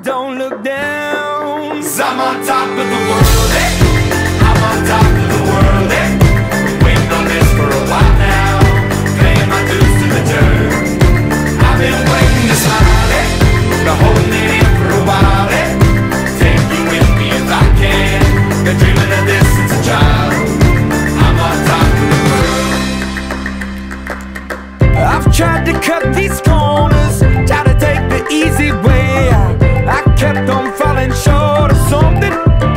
but don't look down. 'Cause I'm on top of the world, eh? I'm on top of the world, eh? Been waiting on this for a while now, paying my dues to the dirt. I've been waiting to smile, eh? Been holding it in for a while, eh? Take you with me if I can. Been dreaming of this since a child. I'm on top of the world. I've tried to cut these corners, tried to take the easy way. I kept on falling short of something.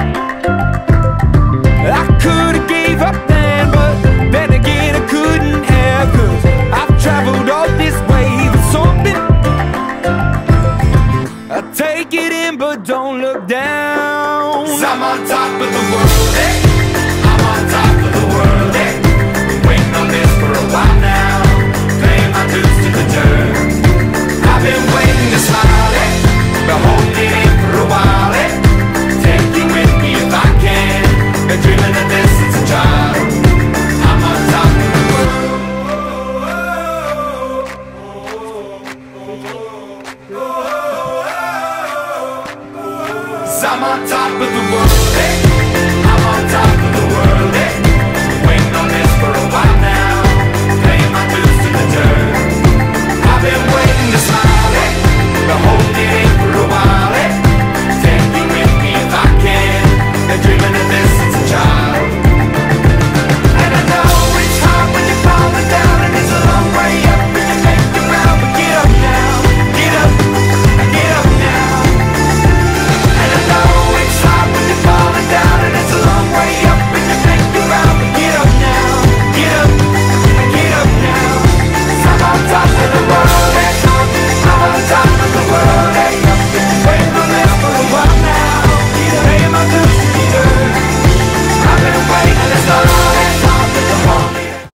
I could've gave up then, but then again I couldn't have. 'Cause I've traveled all this way for something. I take it in but don't look down. 'Cause I'm on top of the world, eh? I'm on top of the world, eh? Been waiting on this for a while now, paying my dues to the dirt. I've been waiting to smile, eh? Been holding it in for a while, eh? Take you with me if I can. Been dreaming of this since a child. I'm on top of the world. 'Cause I'm on top of the world, eh?